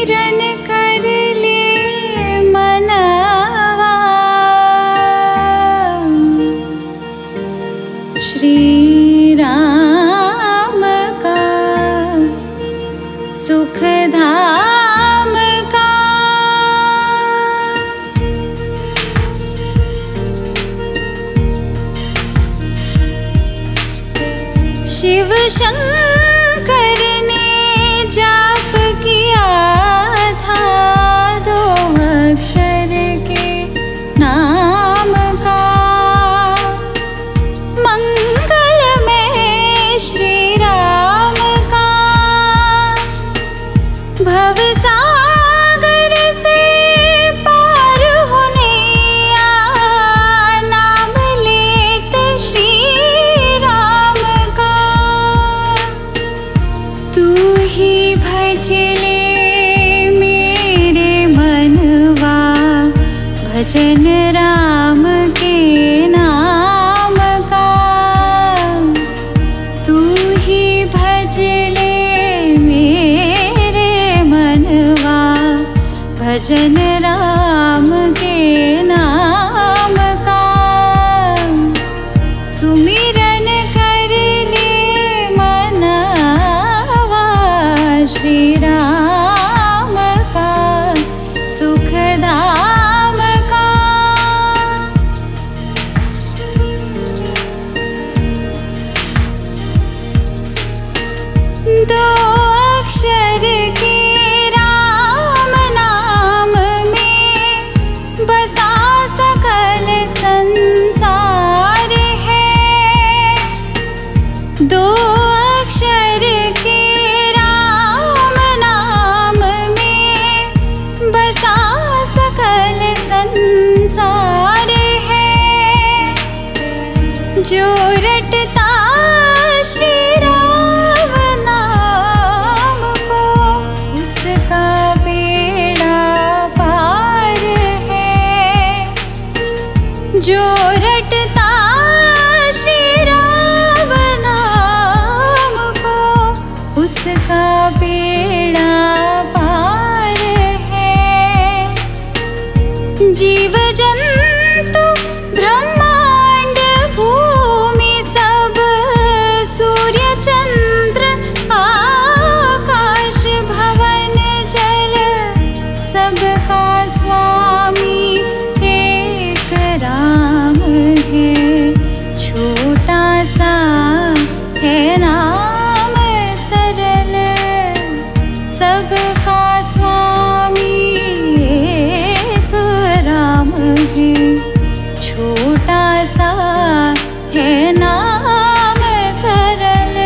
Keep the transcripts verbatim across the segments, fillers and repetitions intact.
सुमिरन कर ले मनवा, श्री राम का सुख धाम का। शिव शंकर ने जाप किया था दो अक्षर के नाम का। मंगल में श्री राम का भव सागर से पार होने आ, नाम लेते श्री राम का। तू ही भज ले मेरे मनवा, भजन राम के नाम का। तू ही भज ले मेरे मनवा, भजन राम के नाम का। सुमिरन कर ले मनवा, श्री राम का सुख धाम का। दो अक्षर के राम नाम में बसा सकल संसार है। दो अक्षर के राम नाम में बसा सकल संसार है। जो रटता श्री राम नाम को, उसका बेड़ा पार है। जो रटता श्री राम नाम को, उसका बेड़ा पार है। जीव जंतु ब्रह्मांड भूमि सब, सूर्य चंद्र आकाश भवन जल, सबका स्वामी एक राम है। छोटा सा है नाम सरल, सबका स्वामी एक राम है। छोटा सा है नाम सरल।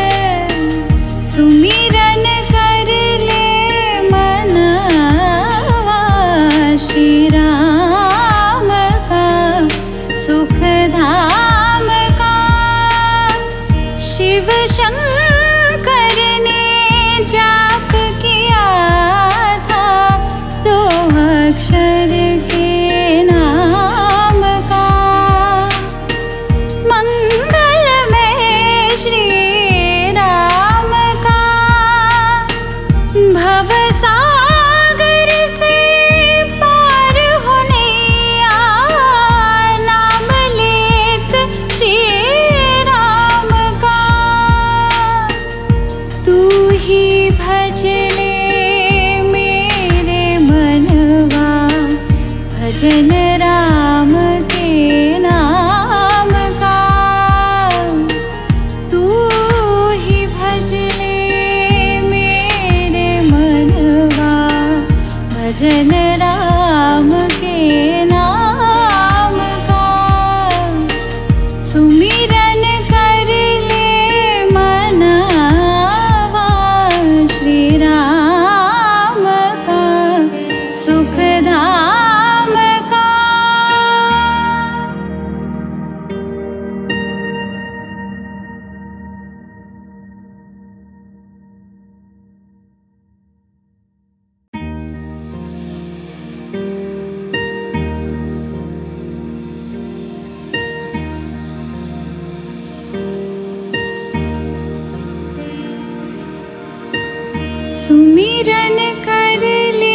सुमिरन कर ले मनवा, श्री राम का सुख धाम का। शिव शंकर ने जाप किया था दो अक्षर के नाम का। मंगल में श्री राम का भव सागर से पार होने आ, नाम लेत श्री राम का। तू ही भज ले मेरे मनवा, भजन राम के नाम का। तू ही भज ले मेरे मनवा, भजन राम के नाम का। सुमिरन कर ले मनवा, श्री राम का सुख धाम का। सुमिरन कर ले